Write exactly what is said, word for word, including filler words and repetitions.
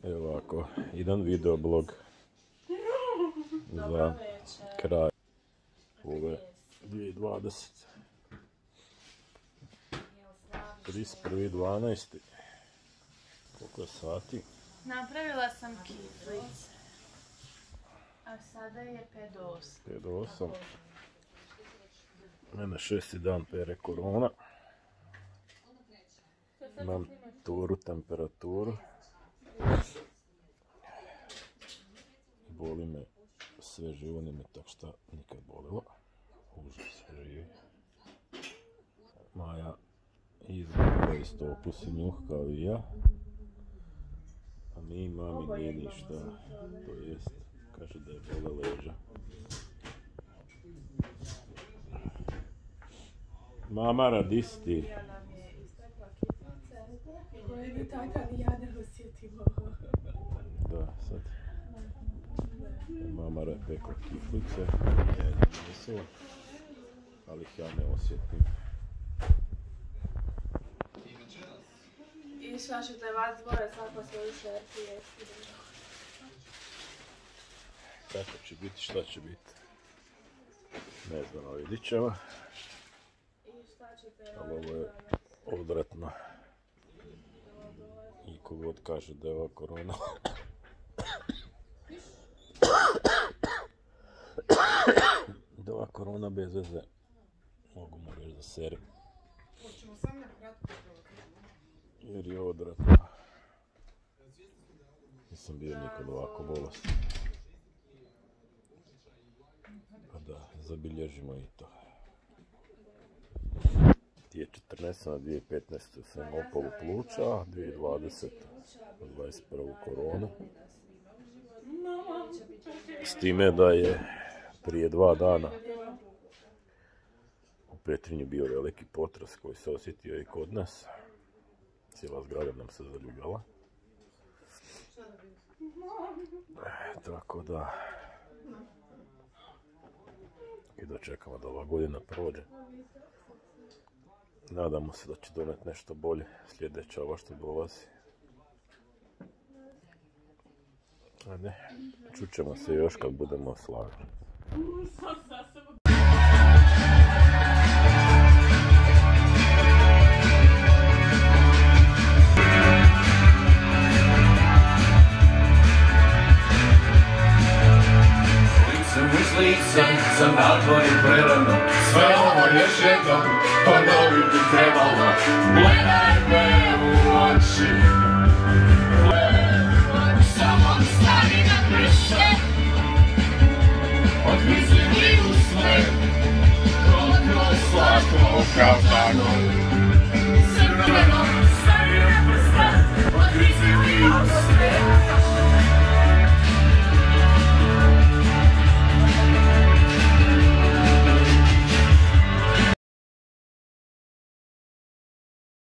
Evo ovako, jedan videoblog za kraj ove dvije tisuće dvadesete. trideset prvi dvanaesti. Koliko je sati? Napravila sam kiflice. A sada je pet do osam. pet do osam. Mene šesti dan pere korona. Imam turu, temperaturu. Boli me sve živo, nije me tak šta nikad bolilo. Užas živi. Maja izgleda isto okusi njuh kao i ja. A mi mami nije ništa. To jest, kaže da je bole leđa. Mama, radi si ti. Koje ni tata ni ja ne osjetimo. Da, sad. Mama pekla kiflice. Ja ih nisu, ali ih ja ne osjetim. Išla ćete vas dvoje svako svoju šerpu jesti. Kako će biti, šta će biti? Ne znam, vidit ćemo. Ali ovo je odvratno. I kogod kaže da je ova korona da je ova korona bez veze, mogu mu reći da seri. Jer je odvratno. Nisam bio nikad ovako bolestan. Pa da, zabilježimo i to. dvije tisuće četrnaeste na dvije tisuće petnaeste sam opao pluća, a dvije tisuće dvadesete na dvadeset prvu koronu. S time da je prije dva dana u Petrinji bio veliki potres koji se osjetio i kod nas. Cijela zgrada nam se zaljuljala. E, tako da i da čekamo da ova godina prođe. Nadamo se da će doneti nešto bolje sljedeća ova što dolazi. A ne, čućemo se još kad budemo slavili. Sam, sam da tvorim prerano, sve ovo još jednom ponoviti trebalo. Gledaj me u oči.